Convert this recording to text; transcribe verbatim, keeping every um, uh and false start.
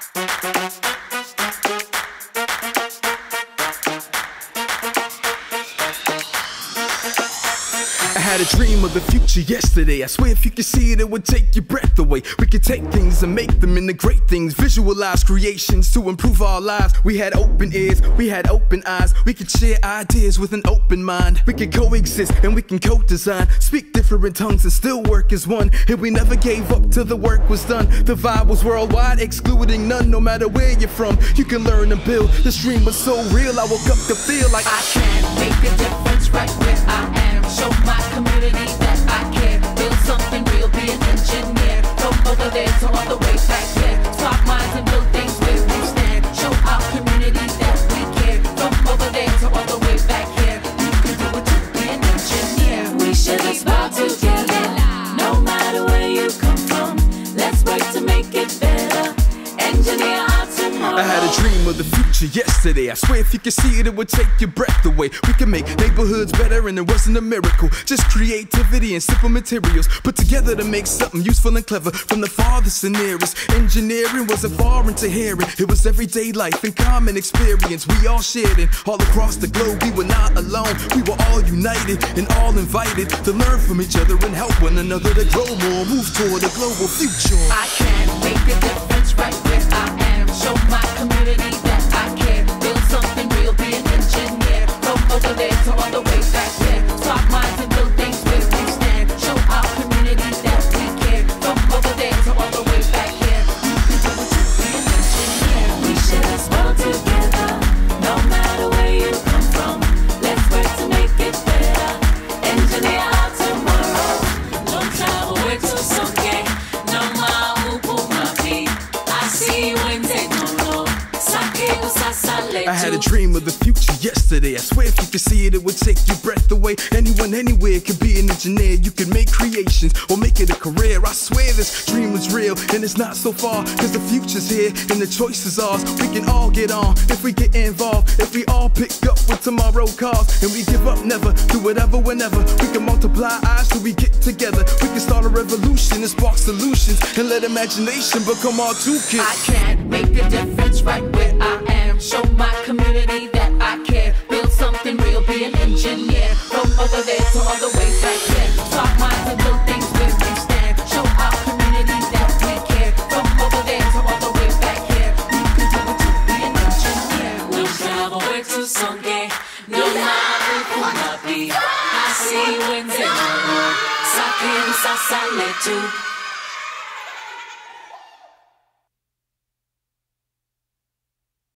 I had a dream of the future yesterday. I swear if you could see it, it would take your breath away. We could take things and make them into great things. Visualize creations to improve our lives. We had open ears, we had open eyes. We could share ideas with an open mind. We could coexist and we can co-design. Speak different tongues and still work as one. And we never gave up till the work was done. The vibe was worldwide, excluding none. No matter where you're from, you can learn and build. This dream was so real, I woke up to feel like I can make a difference right where I am. Show my community that I care. Build something real, be an engineer. From over there to all the way back here. Swap minds and build things where we stand. Show our community that we care. From over there to all the way back here. You can do it too, be an engineer. We should aspire together, no matter where you come from. Let's work to make it better. Engineer our tomorrow. I had a dream of the future yesterday. I swear if you could see it, it would take your breath away. We can make neighborhoods better and it wasn't a miracle. Just creativity and simple materials put together to make something useful and clever. From the farthest and nearest, engineering wasn't foreign to hearing. It was everyday life and common experience we all shared it. All across the globe, we were not alone. We were all united and all invited to learn from each other and help one another to grow more, move toward a global future. I can make a difference right where I am. Show my community that I care. Build something real, be an engineer. From over there to all the way back here. Swap minds and build things where we stand. Show our community that we care. From over there to all the way back here. You can do it too, be an engineer. We should aspire together, no matter where you come from. Let's work to make it better. Engineer our tomorrow. Don't travel way too soon. No more upu mapi. I see you in techno. I had a dream of the future yesterday. I swear if you could see it, it would take your breath away. Anyone, anywhere could be an engineer. You could make creations or make it a career. I swear this dream was real and it's not so far. Cause the future's here and the choice is ours. We can all get on if we get involved. If we all pick up with tomorrow calls. And we give up never, do whatever, whenever. We can multiply eyes till we get together. We can start a revolution and spark solutions. And let imagination become our toolkit. I can make a difference right where I am. Show my community that I care. Build something real, be an engineer. From over there to all the way back here. Swap minds and build things where we stand. Show our community that we care. From over there to all the way back here. You can do it too, be an engineer. No travel way too songe. No matter who might be. I see you in the Sake sasa letu.